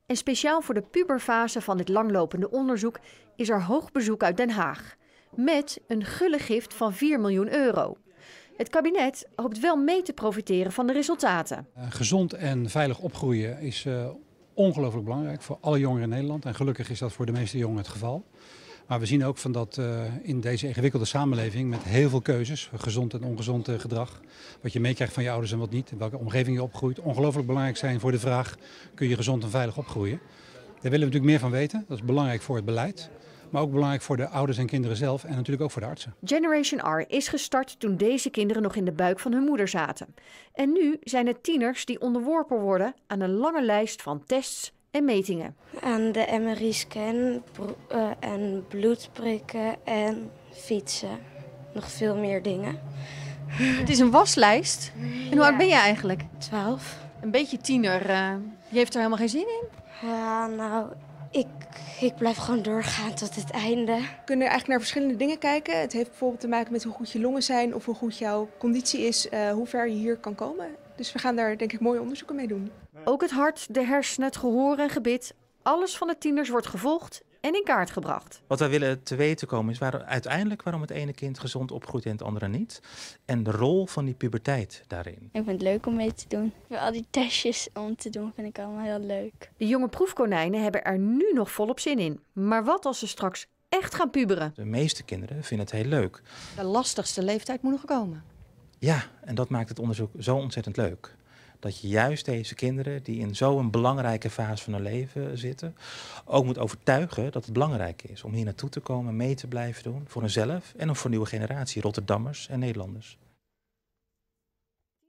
En speciaal voor de puberfase van dit langlopende onderzoek is er hoog bezoek uit Den Haag. Met een gulle gift van 4 miljoen euro. Het kabinet hoopt wel mee te profiteren van de resultaten. Gezond en veilig opgroeien is ongelooflijk belangrijk voor alle jongeren in Nederland. En gelukkig is dat voor de meeste jongeren het geval. Maar we zien ook van dat in deze ingewikkelde samenleving met heel veel keuzes, gezond en ongezond gedrag, wat je meekrijgt van je ouders en wat niet, in welke omgeving je opgroeit, ongelooflijk belangrijk zijn voor de vraag: kun je gezond en veilig opgroeien? Daar willen we natuurlijk meer van weten. Dat is belangrijk voor het beleid. Maar ook belangrijk voor de ouders en kinderen zelf en natuurlijk ook voor de artsen. Generation R is gestart toen deze kinderen nog in de buik van hun moeder zaten. En nu zijn het tieners die onderworpen worden aan een lange lijst van tests en metingen. Aan de MRI-scan en bloedprikken en fietsen. Nog veel meer dingen. Het is een waslijst. En hoe oud ben je eigenlijk? 12. Een beetje tiener. Je heeft er helemaal geen zin in? Ja, nou, ik blijf gewoon doorgaan tot het einde. We kunnen eigenlijk naar verschillende dingen kijken. Het heeft bijvoorbeeld te maken met hoe goed je longen zijn of hoe goed jouw conditie is, hoe ver je hier kan komen. Dus we gaan daar denk ik mooie onderzoeken mee doen. Ook het hart, de hersenen, het gehoor en gebit. Alles van de tieners wordt gevolgd en in kaart gebracht. Wat wij willen te weten komen is waarom het ene kind gezond opgroeit en het andere niet. En de rol van die puberteit daarin. Ik vind het leuk om mee te doen. Al die testjes om te doen vind ik allemaal heel leuk. De jonge proefkonijnen hebben er nu nog volop zin in. Maar wat als ze straks echt gaan puberen? De meeste kinderen vinden het heel leuk. De lastigste leeftijd moet nog komen. Ja, en dat maakt het onderzoek zo ontzettend leuk. Dat je juist deze kinderen, die in zo'n belangrijke fase van hun leven zitten, ook moet overtuigen dat het belangrijk is om hier naartoe te komen, mee te blijven doen. Voor hunzelf en voor een nieuwe generatie Rotterdammers en Nederlanders.